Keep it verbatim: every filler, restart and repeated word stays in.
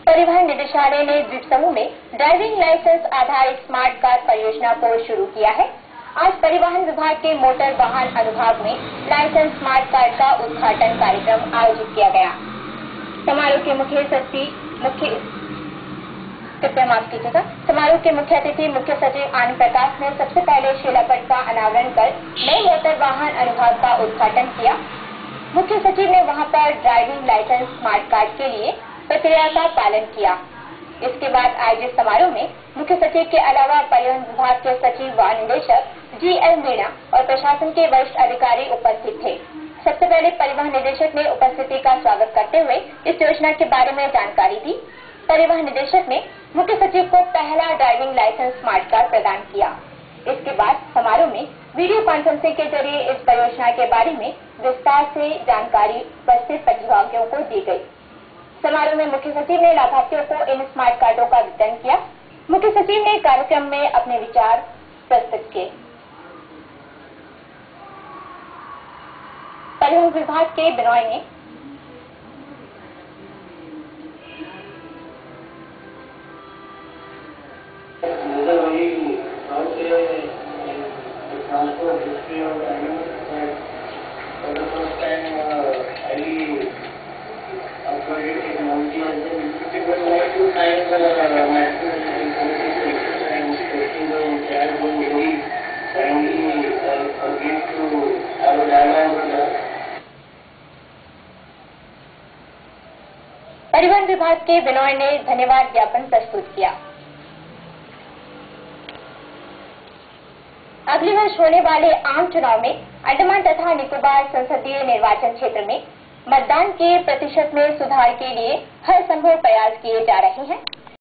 परिवहन निदेशालय ने द्वीप समूह में ड्राइविंग लाइसेंस आधारित स्मार्ट कार परियोजना को शुरू किया है। आज परिवहन विभाग के मोटर वाहन अनुभाग में लाइसेंस स्मार्ट कार्ड का उद्घाटन कार्यक्रम आयोजित किया गया। समारोह के मुख्य सचिव मुख्य कृपया माफ कीजिएगा समारोह के मुख्य अतिथि मुख्य सचिव आनंद प्रकाश ने सबसे पहले शिलापट का अनावरण कर नए मोटर वाहन अनुभाग का उद्घाटन किया। मुख्य सचिव ने वहां पर ड्राइविंग लाइसेंस स्मार्ट कार्ड के लिए प्रक्रिया का पालन किया। इसके बाद आयोजित समारोह में मुख्य सचिव के अलावा परिवहन विभाग के सचिव व निदेशक जी एल मीणा और प्रशासन के वरिष्ठ अधिकारी उपस्थित थे। सबसे पहले परिवहन निदेशक ने उपस्थिति का स्वागत करते हुए इस योजना के बारे में जानकारी दी। परिवहन निदेशक ने मुख्य सचिव को पहला ड्राइविंग लाइसेंस स्मार्ट कार्ड प्रदान किया। इसके बाद समारोह में वीडियो कॉन्फ्रेंसिंग के जरिए इस परियोजना के बारे में विस्तार से जानकारी उपस्थित प्रतिभागियों को दी गई। समारोह में मुख्य सचिव ने लाभार्थियों को इन स्मार्ट कार्डों का वितरण किया। मुख्य सचिव ने कार्यक्रम में अपने विचार प्रस्तुत किए। परिवहन विभाग के बिनॉय ने transport history of animals that for the first time uh, I upgraded technology as a people like to find the national security and taking the entire one very kindly uh, again to have a dialogue with us. परिवहन विभाग के बिनॉय ने धन्यवाद ज्ञापन प्रस्तुत किया। अगले वर्ष होने वाले आम चुनाव में अंडमान तथा निकोबार संसदीय निर्वाचन क्षेत्र में मतदान के प्रतिशत में सुधार के लिए हर संभव प्रयास किए जा रहे हैं।